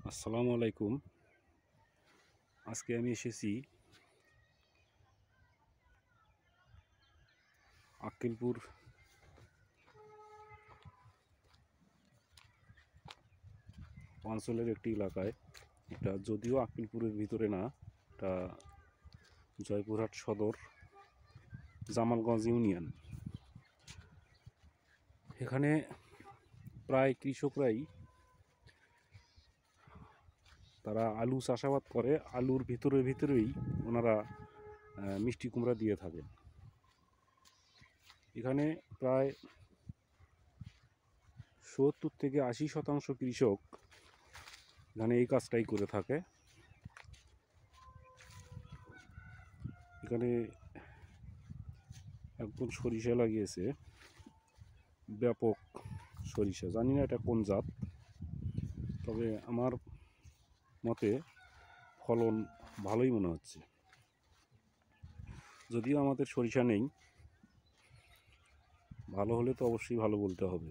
আসসালামু আলাইকুম। আজকে আমি এসেছি আক্কেলপুর অঞ্চলের একটি এলাকায়। এটা যদিও আক্কেলপুরের ভিতরে না, এটা জয়পুরহাট সদর জামালগঞ্জ ইউনিয়ন। এখানে প্রায় কৃষকরাই তারা আলু চাষাবাদ করে। আলুর ভিতরেই ওনারা মিষ্টি কুমড়া দিয়ে থাকেন। এখানে প্রায় ৭০ থেকে ৮০% কৃষক এখানে এই কাজটাই করে থাকে। এখানে একদম সরিষা লাগিয়েছে, ব্যাপক সরিষা। জানি না এটা কোন জাত, তবে আমার মতে ফলন ভালোই মনে হচ্ছে। যদিও আমাদের সরিষা নেই, ভালো হলে তো অবশ্যই ভালো বলতে হবে।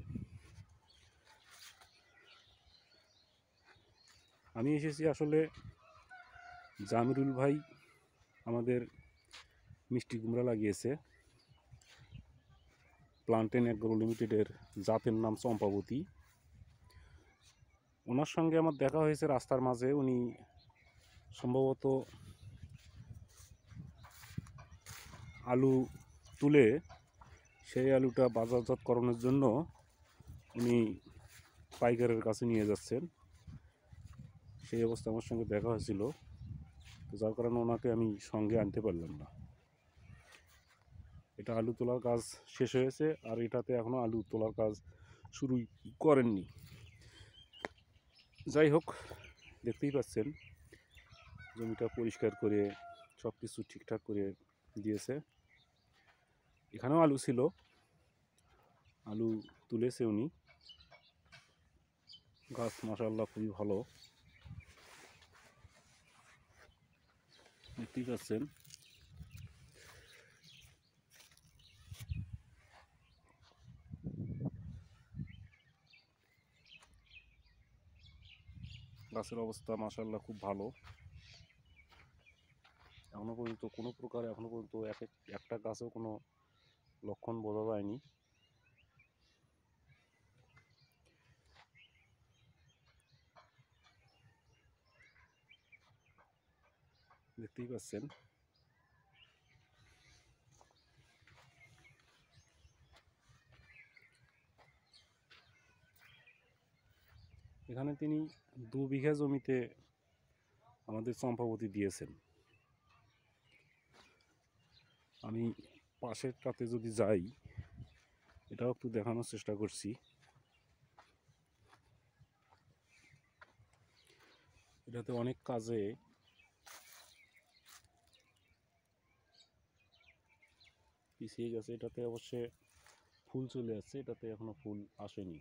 আমি এসেছি আসলে জামিরুল ভাই আমাদের মিষ্টি কুমড়া লাগিয়েছে। প্লান্টেন অ্যাগ্রো লিমিটেডের জাতের নাম চম্পাবতী। ওনার সঙ্গে আমার দেখা হয়েছে রাস্তার মাঝে। উনি সম্ভবত আলু তুলে সেই আলুটা বাজারজাতকরণের জন্য উনি পাইকারের কাছে নিয়ে যাচ্ছেন। সেই অবস্থা আমার সঙ্গে দেখা হয়েছিল, তো যার কারণে ওনাকে আমি সঙ্গে আনতে পারলাম না। এটা আলু তোলার কাজ শেষ হয়েছে, আর এটাতে এখনও আলু তোলার কাজ শুরুই করেননি। যাই হোক, দেখতেই পাচ্ছেন জমিটা পরিষ্কার করে সব কিছু ঠিকঠাক করে দিয়েছে। এখানেও আলু ছিল, আলু তুলেছে উনি। গাছ মাশাআল্লাহ খুবই ভালো, দেখতেই পাচ্ছেন। গাছের অবস্থা মাশাআল্লাহ খুব ভালো। এখনো পর্যন্ত কোনো প্রকার একটা গাছেও কোনো লক্ষণ বোঝা যায়নি। দেখতেই পাচ্ছেন। এখানে তিনি 2 বিঘা জমিতে আমাদের চম্পাবতী দিয়েছেন। আমি পাশেরটাতে যদি যাই, এটাও একটু দেখানোর চেষ্টা করছি। এটাতে অনেক কাজে পিছিয়ে গেছে। এটাতে অবশ্যই ফুল চলে আসছে, এটাতে এখনো ফুল আসেনি।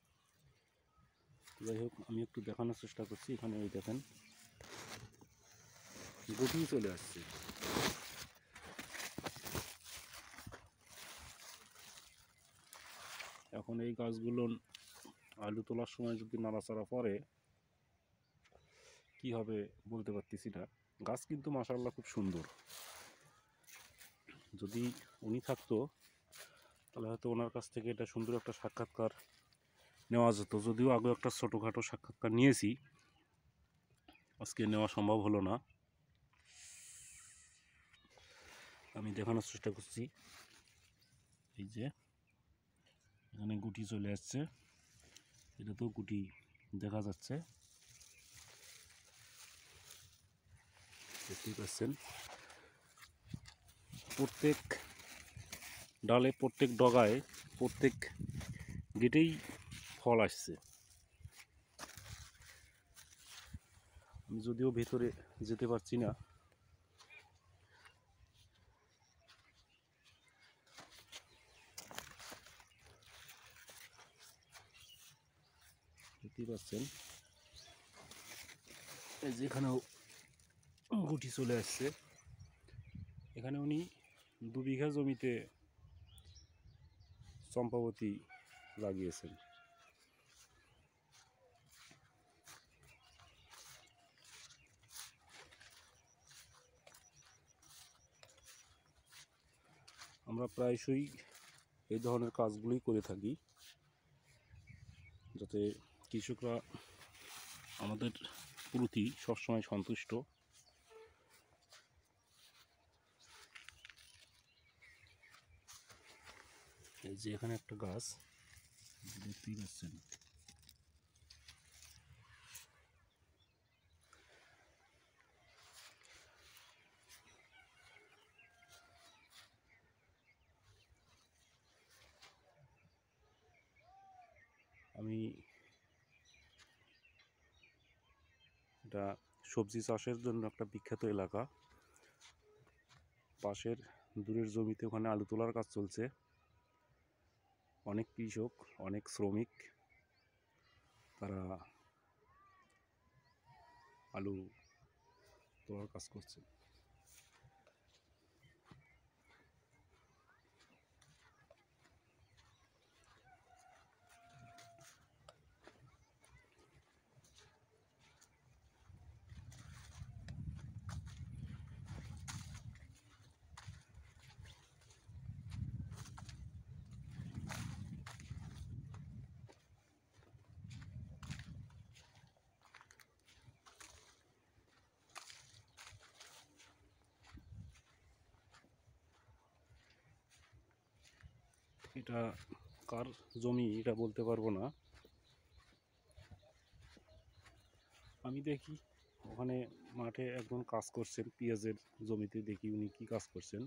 যাই হোক, আমি একটু দেখানোর চেষ্টা করছি। এখানে এই দেখেন, গুটিই চলে আসছে। এখন এই গাছগুলো আলু তোলার সময় যদি নাড়াচাড়া পড়ে কি হবে বলতে পারতেছি না। গাছ কিন্তু মাশাআল্লাহ খুব সুন্দর। যদি উনি থাকতো তাহলে হয়তো ওনার কাছ থেকে এটা সুন্দর একটা সাক্ষাৎকার নেওয়া যেত। যদিও আগে একটা ছোটোখাটো সাক্ষাৎকার নিয়েছি, আজকে নেওয়া সম্ভব হলো না। আমি দেখানোর চেষ্টা করছি। এই যে এখানে গুটি চলে আসছে, এটাতেও গুটি দেখা যাচ্ছে, দেখতেই পাচ্ছেন। প্রত্যেক ডালে, প্রত্যেক ডগায়, প্রত্যেক গেটেই ফল আসছে। আমি যদিও ভেতরে যেতে পারছি না, দেখতেই পাচ্ছেন। এই যে এখানেও গুটি চলে আসছে। এখানে উনি 2 বিঘা জমিতে চম্পাবতী লাগিয়েছেন। আমরা প্রায়শই এই ধরনের কাজগুলোই করে থাকি, যাতে কৃষকরা আমাদের প্রতি সবসময় সন্তুষ্ট। এই যে এখানে একটা গাছ দেখতেই পাচ্ছেন, আমি এটা সবজি চাষের জন্য একটা বিখ্যাত এলাকা। পাশের দূরের জমিতে ওখানে আলু তোলার কাজ চলছে। অনেক কৃষক, অনেক শ্রমিক, তারা আলু তোলার কাজ করছে। এটা কার জমি এটা বলতে পারবো না। আমি দেখি ওখানে মাঠে একজন কাজ করছেন, পেঁয়াজের জমিতে দেখি উনি কি কাজ করছেন,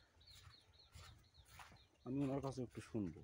আমি ওনার কাছে একটু শুনবো।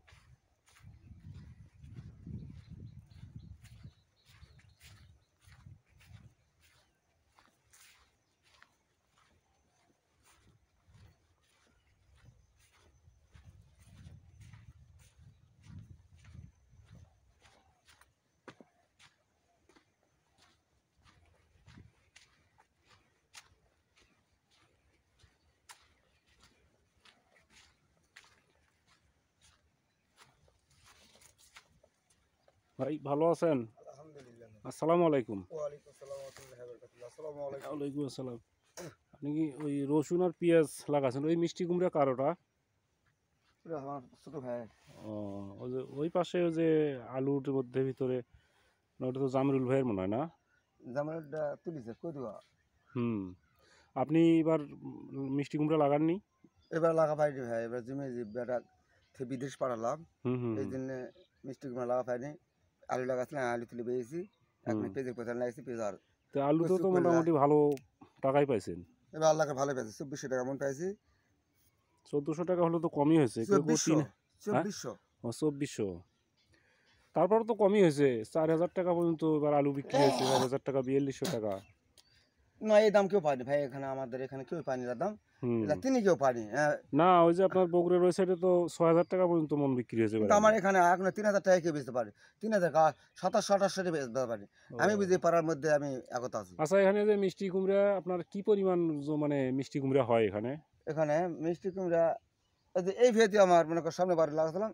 ভাই ভালো আছেন? আলহামদুলিল্লাহ। আসসালামু আলাইকুম। ওয়ালাইকুম আসসালাম ওয়া রাহমাতুল্লাহি ওয়া বারাকাতুহু। আসসালামু আলাইকুম। ওয়ালাইকুম আসসালাম। আপনি কি ওই রসুন আর পেঁয়াজ লাগাছেন? ওই মিষ্টি কুমড়া কারোটা? এটা আমার ছোট ভাই। ও, ওই যে ওই পাশে ওই যে আলুর মধ্যে ভিতরে, না ওটা তো জামিরুল ভাইয়ের মনে হয় না? জামালটা তুলিছে কই দিবা। হুম। আপনি এবার মিষ্টি কুমড়া লাগাননি? এবার লাগা পাইনি ভাই, এবার জমি যে বেটা থেকে বিদেশ পাঠালাম, হুম হুম এই জন্য মিষ্টি কুমড়া লাগা পাইনি। আলু লাগাছিলাম, আলু তুলে বেরিয়েছি, এখন হুম। পেঁয়াজের কোথায় লাগিয়েছি, পেঁয়াজ আর তো আলুতেও কচু তো করলা। মোটামুটি ভালো টাকাই পাইছেন। এবার আল্লাহকে ভালো পেয়েছে, 2400 টাকা মন পাইছি। 1400 টাকা হলে তো কমই হয়েছে, কেউ কেউ 2400 হ্যাঁ 2400 ও 2400। তারপরে তো কমই হয়েছে, 4000 টাকা পর্যন্ত এবার আলু বিক্রি হয়েছে, 4000 টাকা, 4200 টাকা। না, এই দাম কেউ পায়নি ভাই, এখানে আমাদের এখানে কেউ পায়নি এর দাম। হুম। এটা তিনি কেউ পায়নি। না ওই যে আপনার বগুড়ার ওই সাইডে তো 6000 টাকা পর্যন্ত মন বিক্রি হয়েছে এবার কিন্তু আমার আলু। এখানে এখন 3000 টাকা কেউ বেচতে পারে, 3000 2700 2800 বেচতে পারি। আমি ও বুঝি পাড়ার মধ্যে আমি একত আছি। আচ্ছা, এখানে যে মিষ্টি কুমড়া আপনার কি পরিমাণ মানে মিষ্টি কুমড়া হয় এখানে? এখানে মিষ্টি কুমড়া এই যে এই ভেতি আমার মনে কর সামনে বাড়ি লাগাছিলাম,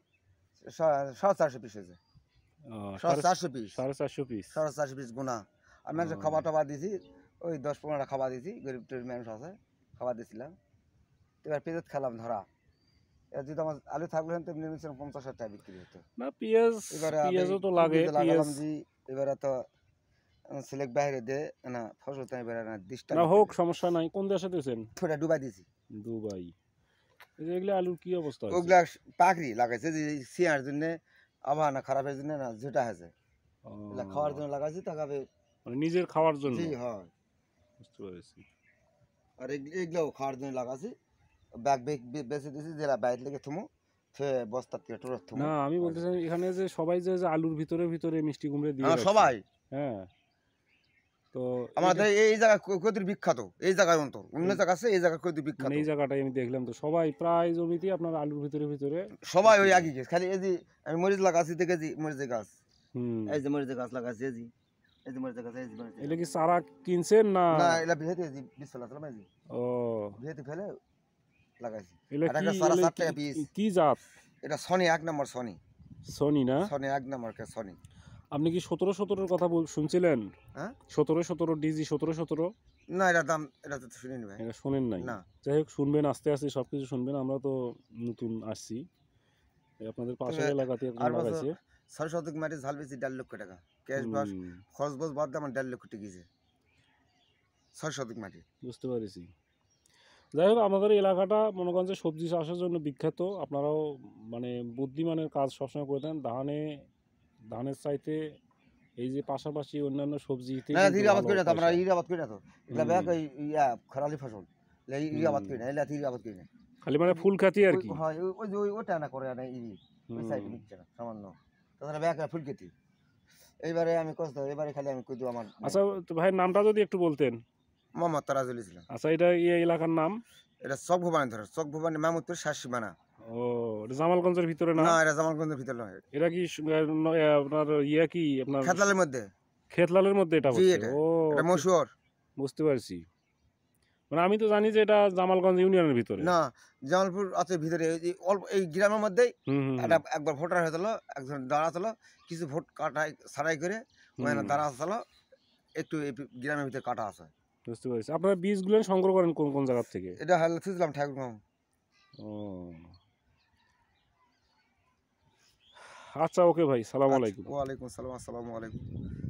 450 পিস হয়েছে। সাড়ে 450 পিস, 450 পিস। 450 পিস গুণা। আমি মানুষের খাবার টাবার দিছি, ওই 10-15টা খাবার দিছি, গরিব টরিব মানুষ আছে, খাবার দিয়েছিলাম। এবার পেঁয়াজ খেলাম ধরা, এবার যদি আমার আলু থাকলে তো নিয়েছিলাম 50,000 টাকা বিক্রি হতো। না পেঁয়াজ, এবারে আমি পেঁয়াজও তো কি লাগে বীজে পেঁয়াজ। লাগালাম যে এবারে তো সিলেক বাইরে দে না ফসল তো এবারে না ডিস্টার্ব না হোক, সমস্যা নাই। কোন দেশে দিয়েছেন? ছোটা ডুবাই দিছি। দুবাই। এই যে এগুলো আলুর কি অবস্থা হয়েছে? ওগুলা পাকড়ি লাগাইছে যে সিয়ার জন্য, আবহাওয়া খারাপের জন্য না যেটা হয়েছে, ও, এগুলা খাওয়ার জন্য লাগাইছি তাকাবে। মানে নিজের খাওয়ার জন্য? জি হয়। বুঝতে পেরেছি। আর এগুলাও খাওয়ার জন্য লাগাইছি। ব্যাগ বেঁচে দিয়েছি, যেটা বাইরে লেগে থুমু সে বস্তা থেকে টোরত থুমু। না আমি বলতে চাই এখানে যে সবাই যে যে আলুর ভিতরে ভিতরে মিষ্টি কুমড়া দিয়ে রাখছে। সবাই হ্যাঁ, তো আমাদের এই জায়গা কদির বিখ্যাত, এই জায়গায় অন্তর অন্য জায়গা আছে, এই জায়গা কদির বিখ্যাত। মানে এই জায়গাটাই আমি দেখলাম, তো সবাই প্রায় জমিতে আপনার আলুর ভিতরে ভিতরে। সবাই ওই একই গাছ, খালি এই যে আমি মরিচ লাগাচ্ছি দেখেছি, মরিচের গাছ, হুম। এই যে মরিচের গাছ লাগাচ্ছি, এই যে এই যে মরিচের গাছ, এই যে মরিচের এটা গাছ। কি চারা কিনছেন না? না এগুলা বিহেতে বীজ ফেলাছিলাম, এই যে ও, বিহেতে ফেলে লাগাইছি। এগুলা আর কি, একটা সারা এগুলা 7 টাকা পিস। কি জাত? এটা সনি 1 নম্বর, সনি সনি না? সনি 1 নম্বর কে সনি। আপনি কি 17-17 কথা শুনছিলেন? হ্যাঁ 17-17 ডিজি 17-17 না, এটার দাম এটা তো শুনিনি ভাই। এটা শোনেন নাই? না যাই হোক শুনবেন, আস্তে আস্তে সব কিছু শুনবেন। আমরা তো নতুন আসছি, এই আপনাদের তবে পাশের এলাকাতে একজন আর বছর লাগাইছে। 6 শতক মাটি ঝাল বেশি 1.5 লক্ষ টাকা ক্যাশ বাস হুম, খরচ বস বাদ দিয়ে আমার 1.5 লক্ষ টাকা গেছে 6 শতক মাটি। বুঝতে পেরেছি। যাই হোক আমাদের এলাকাটা মনে করেন যে সবজি চাষের জন্য বিখ্যাত। আপনারাও মানে বুদ্ধিমানের কাজ সবসময় করে দেন। ধানের চাইতে এই যে পাশাপাশি অন্যান্য সবজিতেই না কিন্তু ধীরে আবাদ ভালো করি না তো আমরা পয়সা। ইরি আবাদ করি না তো এগুলা ব্যাগ হুম, ওই ইয়া খরালি ফসল ইরি আবাদ করি হুম। না এগুলা ইরি আবাদ করি না। খালি মানে ওই যে ফুল খাতি আর ওই কি। হয় ওই যে ওইটা না করে না ইরি ওই হুম। সাইডে মিক্সচার সামান্য তাছাড়া ব্যাগ ফুল কেটি এইবারে আমি কষ্ট এবারে খালি আমি কইতো আমার আচ্ছা, তো ভাইয়ের নামটা যদি একটু বলতেন। মোহাম্মদ তারাজুল ইসলাম। আচ্ছা, এটা এলাকার নাম? এটা চক ভবানী ধরে চক ভবানী মাহমুদপুর শাসিমানা। ও, এটা জামালগঞ্জের ভিতরে না? না এটা জামালগঞ্জের ভিতরে নয় এটা কি আপনার কি আপনার খেতলালের মধ্যে। ক্ষেতলালের মধ্যে এটা জি পড়ছে? এটা ও, এটা মশুর। বুঝতে পারছি। মানে আমি তো জানি যে এটা জামালগঞ্জ ইউনিয়নের ভিতরে। না জামালপুর আছে ভিতরে এই যে অল্প এই গ্রামের মধ্যেই হুম, হুম, একটা হুম, একবার ভোটার হয়েছিল একজন দাঁড়াছিল কিছু ভোট কাটাই ছাড়াই করে ওখানে হুম, দাঁড়া আসছিল একটু এই গ্রামের ভিতরে কাটা আছে। বুঝতে পারছি। আপনারা বীজগুলো সংগ্রহ করেন কোন কোন জায়গা থেকে? এটা হালছিলাম ঠাকুর। ও, আচ্ছা, ওকে ভাই, সালাম আচ্ছা আলাইকুম। ওয়ালাইকুম আসসালাম আসসালামু আলাইকুম।